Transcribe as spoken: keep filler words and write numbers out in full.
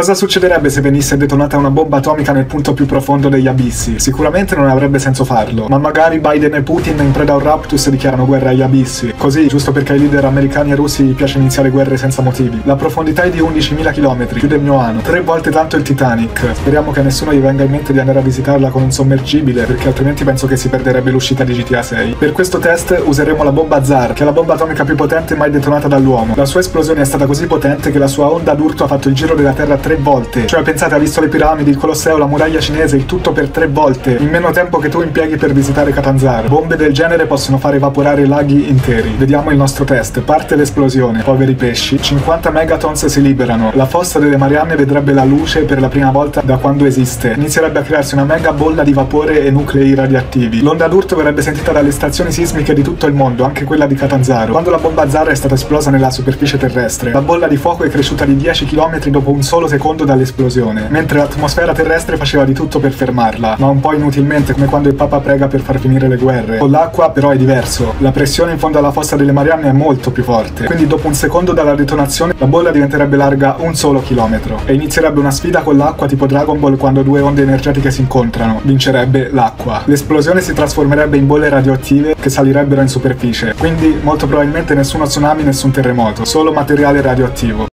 Cosa succederebbe se venisse detonata una bomba atomica nel punto più profondo degli abissi? Sicuramente non avrebbe senso farlo, ma magari Biden e Putin in preda a un raptus dichiarano guerra agli abissi, così, giusto perché ai leader americani e russi piace iniziare guerre senza motivi. La profondità è di undicimila chilometri, più del mio anno, tre volte tanto il Titanic. Speriamo che a nessuno gli venga in mente di andare a visitarla con un sommergibile, perché altrimenti penso che si perderebbe l'uscita di G T A sei. Per questo test useremo la bomba Tsar, che è la bomba atomica più potente mai detonata dall'uomo. La sua esplosione è stata così potente che la sua onda d'urto ha fatto il giro della Terra tre volte. Cioè pensate, ha visto le piramidi, il Colosseo, la muraglia cinese, il tutto per tre volte, in meno tempo che tu impieghi per visitare Catanzaro. Bombe del genere possono far evaporare laghi interi. Vediamo il nostro test. Parte l'esplosione. Poveri pesci. cinquanta megatons si liberano. La fossa delle Marianne vedrebbe la luce per la prima volta da quando esiste. Inizierebbe a crearsi una mega bolla di vapore e nuclei radioattivi. L'onda d'urto verrebbe sentita dalle stazioni sismiche di tutto il mondo, anche quella di Catanzaro. Quando la bomba Tsar è stata esplosa nella superficie terrestre, la bolla di fuoco è cresciuta di dieci chilometri dopo un solo secondo dall'esplosione, mentre l'atmosfera terrestre faceva di tutto per fermarla, ma un po' inutilmente, come quando il Papa prega per far finire le guerre. Con l'acqua però è diverso. La pressione in fondo alla fossa delle Marianne è molto più forte, quindi dopo un secondo dalla detonazione la bolla diventerebbe larga un solo chilometro e inizierebbe una sfida con l'acqua tipo Dragon Ball quando due onde energetiche si incontrano. Vincerebbe l'acqua. L'esplosione si trasformerebbe in bolle radioattive che salirebbero in superficie, quindi molto probabilmente nessuno tsunami, nessun terremoto, solo materiale radioattivo.